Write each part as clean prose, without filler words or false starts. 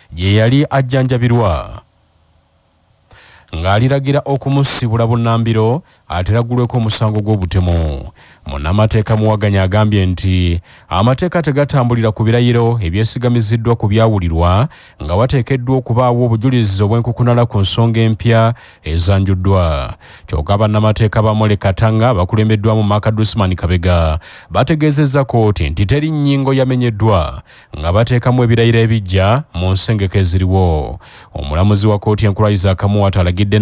gye yali ajjanjabirwa ng'aliragira okumusibula bunnambiro ateragulweko omusango gw'obutemu. Munnamateeka Muwaganya agambye nti amateeka tegatambulira ku birayiro ebyesigamiziddwa ku byawulirwa nga wateekeddwa okubaawo obujulizi obw'enkukunala ku nsonga empya ezanjuddwa. Kyokka bannamateeka ba Mole Katanga bakulembeddwamu Mark Dusman Kabega bategeezezza kooti nti teri nnyingo yamenyeddwa nga bateekamu ebirayiro ebijja mu nsengeke eziriwo. Omulamuzi wa kooti enkulu Isaac Muwata alagidde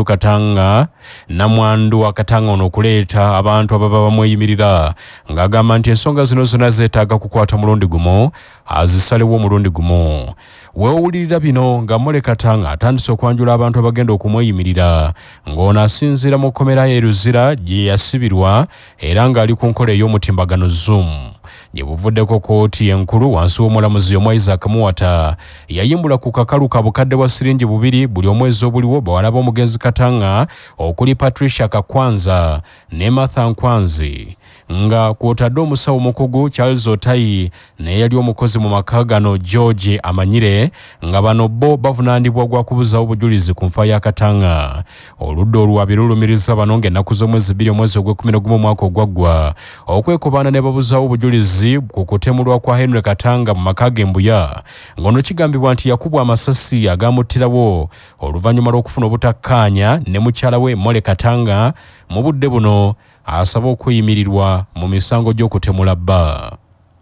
namwandu wa Katanga ono okuleeta abantu ababa bamweyimirira ng'agamba nti ensonga zino zonna zeetaaga kukwata mulundi gumu azisalewo omulundi gumu. Weewulirira bino nga Mole Katanga atandise okwanjula abantu abagenda okumweyimirira ng'ono asinziira mu kkomera ye Luzira gye yasibirwa era ng'ali ku nkola ey'omutimbagano Zoom. Gye buvuddeko kooti enkulu wansi w'omulamuzi omu Isaac Muwata yayimbula ku kakalu ka bukadde bwa siringi 2 buli omwezi obuliwo bawala b'omugenzi Katanga okuli Patricia Kakwanza ne Martha Nkwanzi nga kwotadde omusawo mukugu Charles Otayi n'eyali omukozi mu maka gano George Amanyire nga bano bo bavunaanibwa gwa kubuzawo obujulizi ku nfa ya Katanga. Oludda oluwabi lulumiriza bano ng'ennaku z'omwezi 2 omwezi ogw'Ekumi omwaka ogwaggwa okwekobaana ne babuzawo obujulizi ku kutemulwa kwa Henry Katanga mu maka g'Embuya ng'ono kigambibwa nti yakubwa amasasi agamuttirawo oluvannyuma lw'okufuna obutakkaanya ne mukyala we Mole Katanga mu budde buno asaba okuyimirirwa mu misango gy'okutemula bba.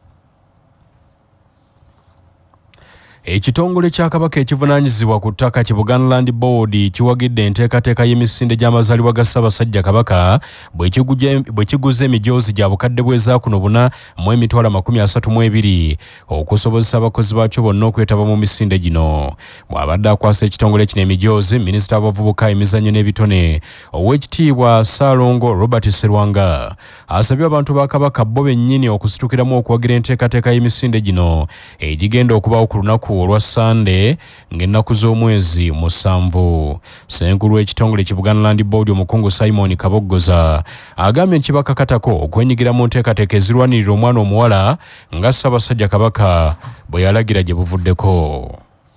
Ekitongole kya Kabaka ekivunaanyizibwa ku ttaka ki Buganda Land Board kiwagidde enteekateeka y'emisinde gy'amazaalibwa ga Ssaabasajja Kabaka bwe kiguza emijoozi gya bukadde bw'ezaakuna mu emitwalo 32 okusobozesa abakozi baakyo bonna okwetaba mu misinde gino. Bw'abadde akwasa ekitongole kino emijoozi, minisita w'abavubuka, emizannyo n'ebitone Oweekitiibwa Ssaalongo Robert Sserwanga asabye abantu ba Kabaka bo bennyini okusitukiramu okuwagira enteekateeka y'emisinde gino egigenda okubaawo ku lunaku olwa Sande ng'ennaku z'omwezi 7. Ssenkulu w'ekitongole ki Buganda Land Board omukungu Simon Kaboggoza agambye nti bakakatako okwenyigira mu nteekateeka ezirwanirira omwana omuwala nga Ssaabasajja Kabaka bwe yalagira gye buvuddeko.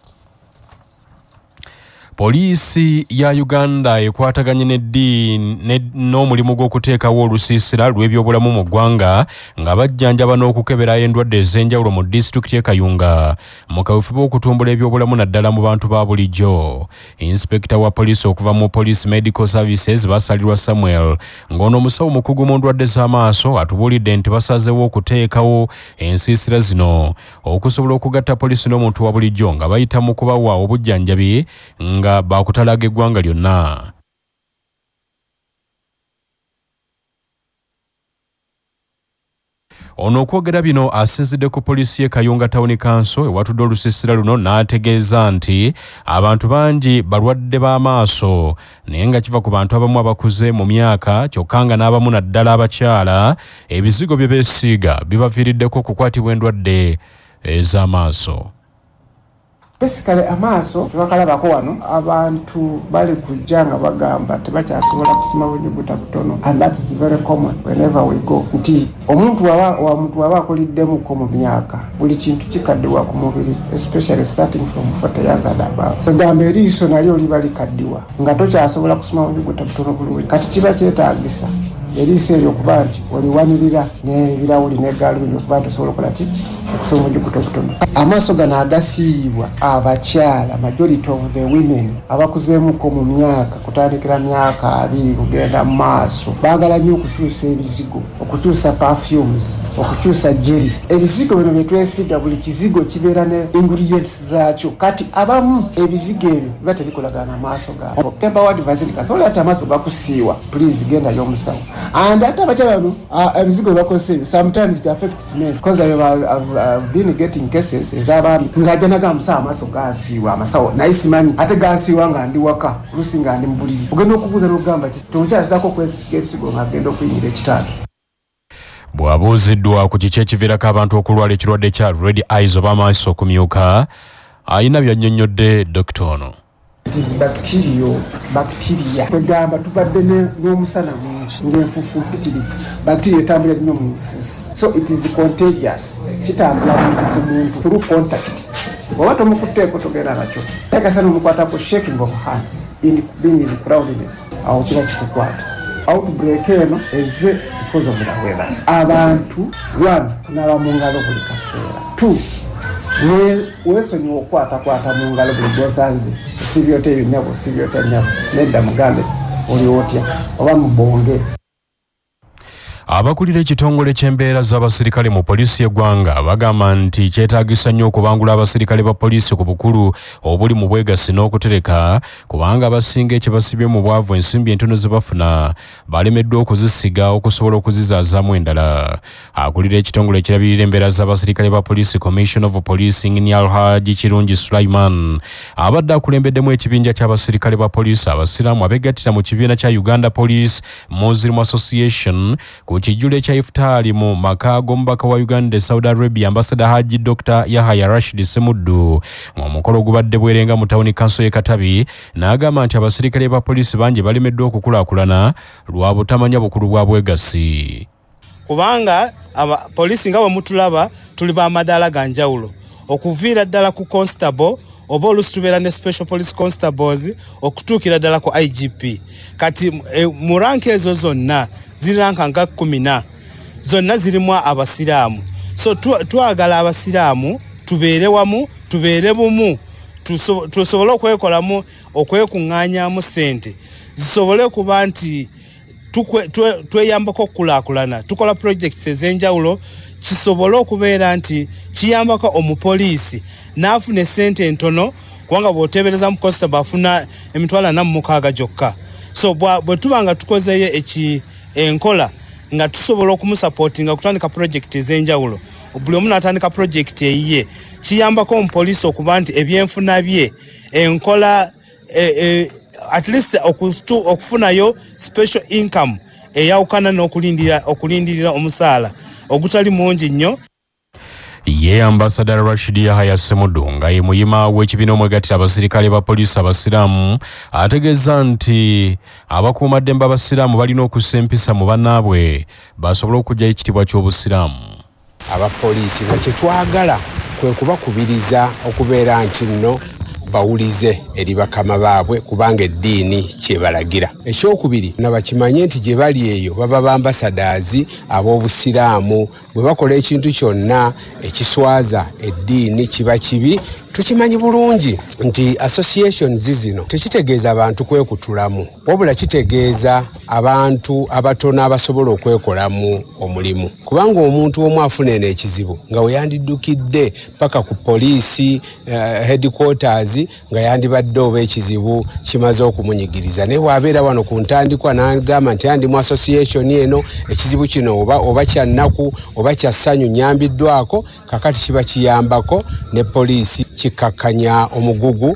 Poliisi ya Uganda ekwataganye n'omulimu gw'okuteekawo olusiisira lw'ebyobulamu mu ggwanga nga bajjanjaba n'okukebera endwadde ez'enjawulo mu disitulikiti y'e Kayunga mu kaweefube okutumbula ebyobulamu naddala mu bantu ba bulijjo. Inspekita wa poliisi okuva mu Police Medical Services Basalirwa Samuel ng'ono omusawo mukugu mu ndwadde z'amaaso atubuulidde nti basazeewo okuteekawo ensiisira zino okusobola okugatta poliisi n'omuntu wa bulijjo nga bayita mu kubawa obujjanjabi nga bakutalaga eggwanga lyonna. Ono okwogera bino asinzidde ku poliisi y'e Kayunga Town Council ewatudde olusiisira luno n'ategeeza nti abantu bangi balwadde b'amaaso naye nga kiva ku bantu abamu abakuze mu myaka kyokka nga n'abamu naddala abakyala ebizigo bye beesiiga bibaviiriddeko okukwatibwa endwadde ez'amaaso. Basically amaaso tebakalabako wano abantu bali kujja nga bagamba tebakyasobola kusoma bunyuguta butono, and that is very common whenever we go. Nti omuntu waba akuliddemuko mu myaka buli kintu kikaddiwa ku mubiri, especially starting from 40 years and above. Egamba eriiso nalyo liba likaddiwa nga tokyasobola kusoma bunyuguta butono bulungi. Kati kiba kyetaagisa eriiso eryo okuba nti oliwanirira n'ebirawuli n'egaalubindi okuba nti osobola okukola ki okusoma bunyuguta butono. Amaaso gano agasiibwa abakyala, majority of the women abakuzeemuko mu myaka kutandikira myaka 2 kugenda mu maaso baagala nnyo okukyusa ebizigo, okukyusa perfumes, okukyusa jeri. Ebizigo bino bye twesiga buli kizigo kibeera ne ingredients zaakyo. Kati abamu ebizigo ebyo biba tebikolagana maaso gaabo. Temba wa advice kasobola ati amaaso gakusiiwa, please genda y'omusawo. And ate abakyala bano ebizigo bakozesa sometimes it affects men because I've been getting cases ez'abaami ng'ajja nagamba musawo amaaso gaasiiwa, amasawo naye simanyi ate gaasiiwa nga ndi waka oluusi nga ndi mu buliri. Ogenda okubuuza n'okugamba omukyala tatako okwesiga ebisigo ng'agenda okuyingira ekitanda. Bw'abuuziddwa ku kiki ekiviirako abantu okulwala ekirwadde kya red eyes oba amaaso okumyuka ayina by'annyonnyodde Dr. ono. It is bacteria. Kwegamba tubadde n'omusana mungi ng'enfuufu mpitirivu. Bacteria etambula nnyo mu nfuufu. So it is contagious. Kitambula ku muntu through contact oba tomukuteeko togenda nakyo yakasa nomukwatako shaking of hands in being in crowdiness awo kiba kikukwata outbreak eno eze because of the weather. Abantu one kunaba mu ngalo buli kaseera, two weesonyiwa okukwatakwata mu ngalo buli gwosanze osibyote ebinyabo osibyote nyabo nedda mugambe oli otya oba mubonge. Abakulira ekitongole ky'embeera z'abasirikale mu poliisi y'eggwanga bagamba nti kyetaagisa nnyo okubangula abasirikale ba poliisi ku bukulu obuli mu bwegassi n'okutereka kubanga abasinga ekibasibye mu bwavu ensimbi entono ze bafuna balemeddwa okuzisiga okusobola okuzizaazaamu endala. Akulira ekitongole ekirabirira embeera z'abasirikale ba poliisi Commission of Policing Alhaji Kirungi Sulaiman abadde akulembeddemu ekibinja ky'abasirikale ba poliisi abasiraamu abeegattira mu kibiina kya Uganda Police Muslim Association ku kijjulo ekya iftaari mu maka g'omubaka wa Uganda e Saudi Arabia Ambassador Haji Dr. Yahya Rashid Semuddu omukolo gubadde bwerenga mu tawuni kanso y'e Katabi n'agamba nti abasirikale ba poliisi bangi balemeddwa okukulaakulana lwa butamanya bukulu bwa bwegassi. Kubanga poliisi nga bwe mutulaba tuli ba madaala ga njawulo okuviira ddala ku constable oba oluusi tubeera ne special police constables okutuukira ddala ku IGP. Kati mu rank ezo zonna ziri ranka nga 10 zonna zirimu abasiraamu. So twagala abasiraamu tubeere wamu tubeere bumu tusobole okwekolamu okwekuŋŋaanyaamu ssente zisobole kuba nti tweyambako okukulaakulana tukola projects ez'enjawulo kisobole okubeera nti kiyambako omupoliisi n'afuna essente entono kubanga bw'oteebereza mu constable afuna emitwalo 46 gyokka. So bwe tuba nga tukozeeyo enkola nga tusobola okumusupportinga kutandika project ez'enjawulo buli omu n'atandika project eyiye kiyambako omupoliisi okuba nti ebyenfuna bye enkola at least okufunayo special income eyawukana n'okulindirira omusaala ogutali mungi nnyo. Ye Ambassador Rashid Yahya Semuddu nga ye muyima w'ekibiina omwegattira abasirikale ba poliisi abasiraamu ategeeza nti abakuumaddembe abasiraamu balina okussa empisa mu bannaabwe basobole okuggyayo ekitiibwa ky'obusiraamu. Abapoliisi kye twagala kwe kubakubiriza okubeera nti nno bawulize eri bakama baabwe kubanga eddiini kyebalagira. Ekyokubiri nabakimanye nti gye bali eyo baba bambasadaazi ab'obusiraamu bwe bakola ekintu kyonna ekiswaza eddiini kiba kibi. Tukimanyi bulungi nti associations zino tekitegeeza abantu kwekutulamu wabula kitegeeza abantu abatono abasobola okwekolamu omulimu kubanga omuntu omu afuna eno ekizibu nga weyandiddukidde paka ku poliisi headquarters nga yandibadde oba ekizibu kimaze okumunyigiriza naye bw'abeera wano ku ntandikwa n'agamba nti andi mu association eno ekizibu kino oba kya nnaku oba kya ssanyu nyambiddwako kakati kiba kiyambako ne poliisi kikakkanya omugugu.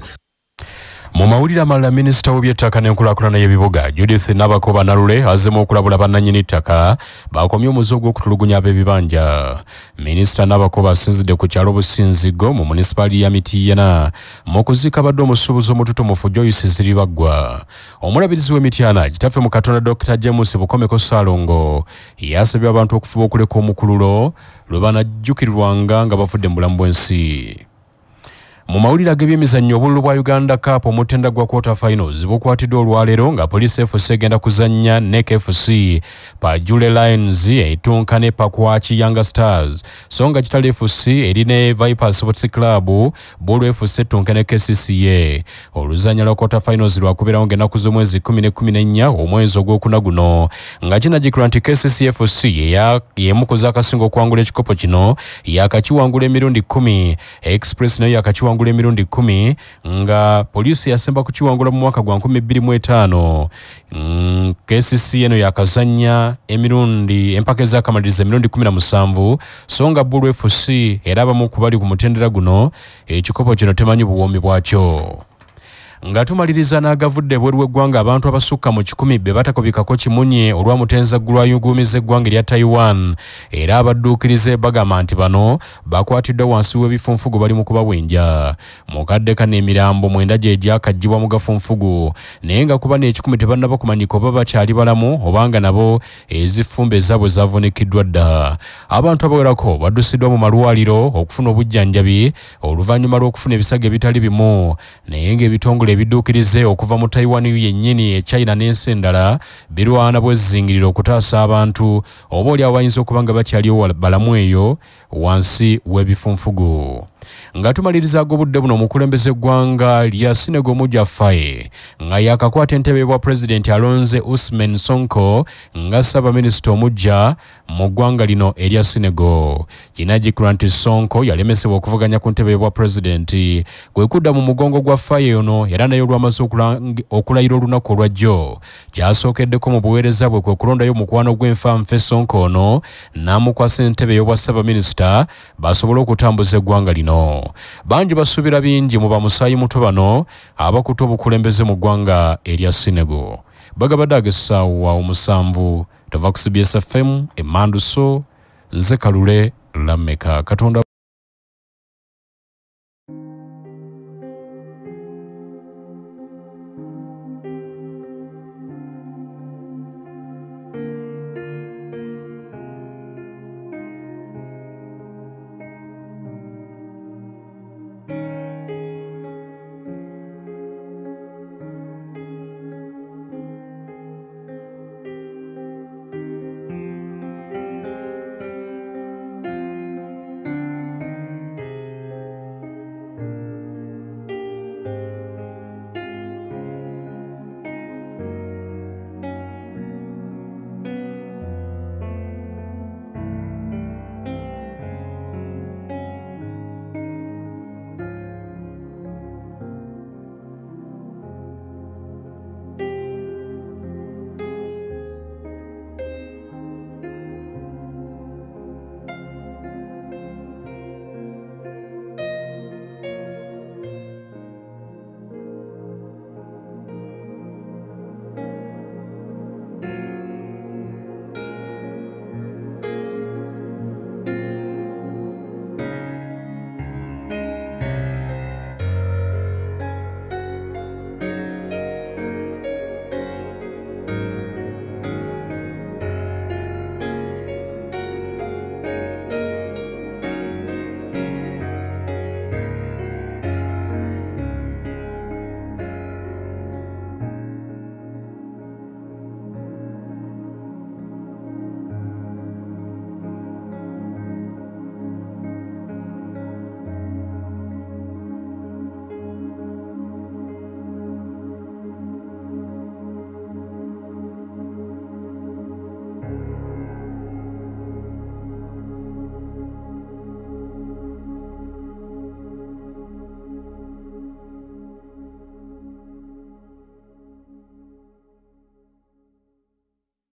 Mu mawulire amalala minisita w'ebyettaka n'enkulaakulana y'ebibuga Judith Nabakoba Nalule azemu okulabula bannannyini ttaka bakomye omuze gw'okutulugunya ab'ebibanja. Minisita Nabakoba asinzidde ku kyalo Businzigo mu munisipaali ya Mityana mu kuziika badde omusuubuzi omutuutumufu Joyce Ziribaggwa. Omulabirizi w'Emityana kitaffe mu Katonda Dr. James Bukomeko Ssaalongo yasabye abantu okufuba okuleka omukululo lwe banajjukirirwanga nga bafudde mu bulamu bw'ensi. Mu mawulire ag'ebyemizannyo obululu bwa Uganda Cup omutenda gwa quarter finals bukwatiddwa olwaleero nga Police FC egenda kuzannya NEC FC pa Jule Lions etunka ne Pakwaki Young Stars so nga Kitale FC eri ne Vipers Sports Club Bulu FC etunka ne KCCA. Oluzannya lwa quarter finals lwakubeerawo ng'ennaku z'omwezi 14 omwezi ogwokuna guno nga kinagikula nti KCCA FC y'emu ku zaakasinga okuwangula ekikopo kino yakakiwangula emirundi 10 Express nayo yakakiwangula emirundi 10 nga Poliisi yasemba kukiwangula mu mwaka gwa 2005. KCC eno yakazanya emirundi empaka ez'akamaliriza emirundi 17 so nga Bulu FC era abamu ku bali ku mutendera guno ekikopo kino temanyi buwoomi bwakyo. nga tumaliriza n'agavudde bweru w'eggwanga abantu abasukka mu 10 be batakobikako kimunye olw'amutenza gwayuguumiza eggwanga erya Taiwan era abadduukirize bagamba nti bano bakwatiddwa wansi w'ebifunfugu bali mu kubawenja mukadde kano emirambo 9 gye gyakaggyibwa mu gafunfugu naye nga kuba ne10 tebannaba kumanyika oba bakyali balamu obanga nabo ezifumbe ezaabwe zavunikiddwa dda abantu abawerako baddusiddwa mu malwaliro okufuna obujjanjabi oluvannyuma lw'okufuna ebisago ebitali bimu naye ng'ebitongole ebidduukirize okuva mu Taiwan yennyini China n'ensi endala birwana bw'ezingiriro okutaasa abantu oba oli abayinza okuba nga bakyaliwo balamu eyo wansi w'ebifunfugu nga tumaliriza ag'obudde buno omukulembeze eggwanga lya Senegal Mujaffaye nga yakakwata entebe bwa pulezidenti alonze Ousmane Sonko nga Ssaabaminisita omuggya mu ggwanga lino erya Senegal. Kinajjukirwa nti Sonko yalemesebwa okuvuganya ku ntebe bwa pulezidenti kwe kudda mu mugongo gwa Faye ono era naye olwamaze okulayira olunaku olwajjo kyasookeddeko mu buweereza bwe kwe kulondayo mukwano gw'enfanfe Sonko ono n'amukwasa entebe ey'obwa Ssaabaminisita basobole okutambuza eggwanga lino. Bangi basuubira bingi mu bamusaayi muto bano abakutte obukulembeze mu ggwanga erya Senegal. Bagabadde ag'essaawa 7 tova ku CBS FM emmanduso nze Kalule Lameka Katonda